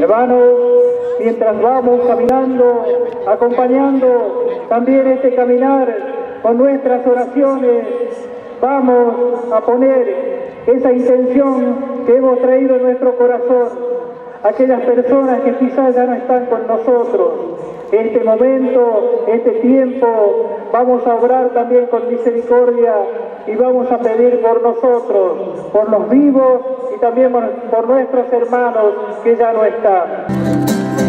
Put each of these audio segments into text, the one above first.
Hermanos, mientras vamos caminando, acompañando también este caminar con nuestras oraciones, vamos a poner esa intención que hemos traído en nuestro corazón, aquellas personas que quizás ya no están con nosotros. Este momento, este tiempo, vamos a obrar también con misericordia y vamos a pedir por nosotros, por los vivos y también por nuestros hermanos que ya no están.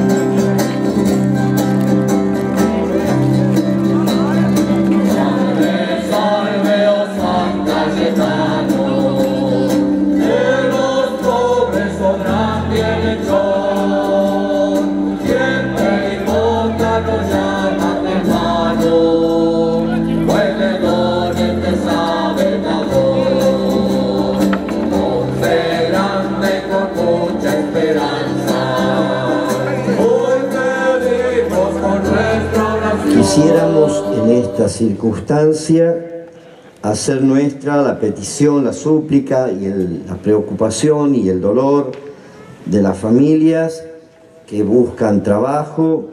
Quisiéramos en esta circunstancia hacer nuestra la petición, la súplica y la preocupación y el dolor de las familias que buscan trabajo,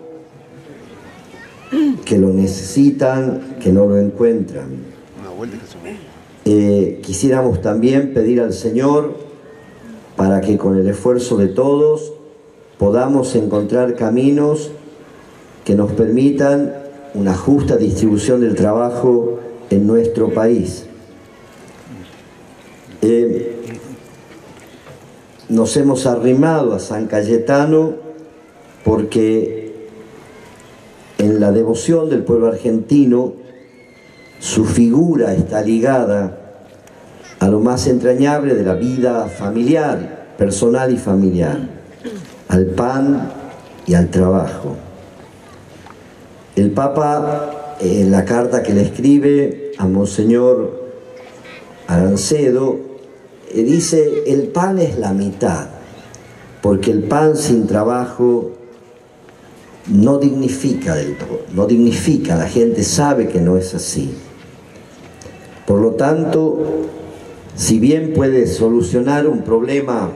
que lo necesitan, que no lo encuentran. Quisiéramos también pedir al Señor para que con el esfuerzo de todos podamos encontrar caminos que nos permitan una justa distribución del trabajo en nuestro país. Nos hemos arrimado a San Cayetano porque en la devoción del pueblo argentino su figura está ligada a lo más entrañable de la vida familiar, personal y familiar, al pan y al trabajo. El Papa, en la carta que le escribe a Monseñor Arancedo, dice: el pan es la mitad, porque el pan sin trabajo no dignifica del todo, no dignifica, la gente sabe que no es así. Por lo tanto, si bien puede solucionar un problema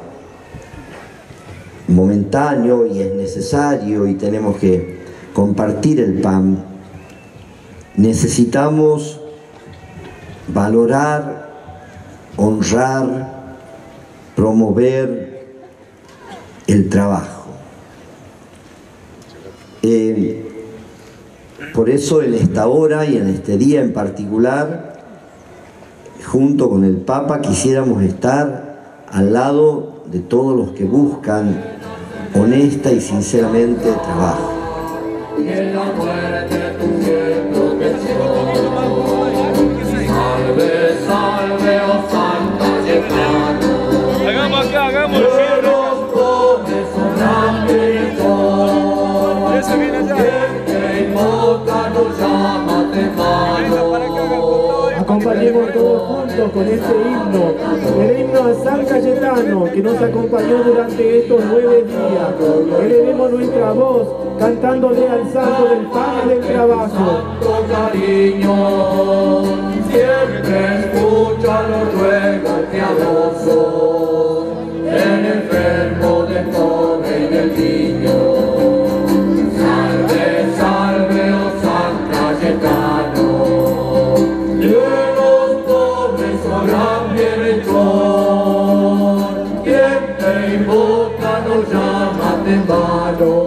momentáneo y es necesario y tenemos que compartir el pan, necesitamos valorar, honrar, promover el trabajo. Por eso en esta hora y en este día en particular, junto con el Papa, quisiéramos estar al lado de todos los que buscan honesta y sinceramente trabajo. Y en la muerte tu fiel protección. Salve, salve, oh San Cayetano. Hagamos acá, hagamos el cierre. Los pobres son la ese viene allá. Quien te invoca nos llama temano. Acompañemos todos juntos con este himno, el himno a San Cayetano que nos acompañó durante estos 9 días. Elevemos nuestra voz cantándole al santo del pan y del trabajo. Con cariño, siempre escucha los ruegos piadosos, del enfermo, del pobre y del niño. Salve, salve, oh San Cayetano. Quien te invoca nos llama temprano.